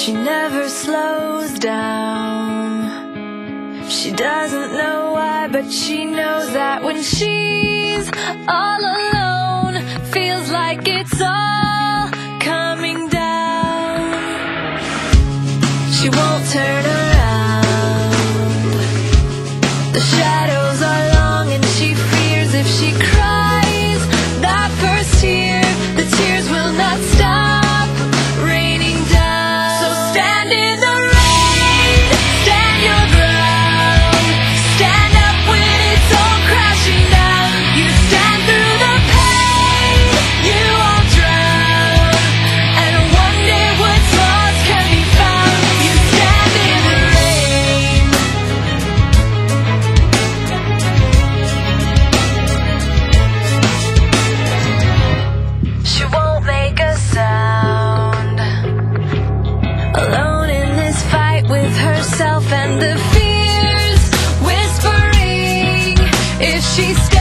She never slows down. She doesn't know why, but she knows that when she's all alone, feels like it's all coming down. She won't turn around. The shadows are long and she fears if she cries that first tear, the tears will not stop raining down. So stand in the rain, stand your ground, stand up when it's all crashing down. You stand through the pain, you won't drown, and one day what's lost can be found. You stand in the rain. She won't make a sound, alone in this fight with herself and the fears whispering if she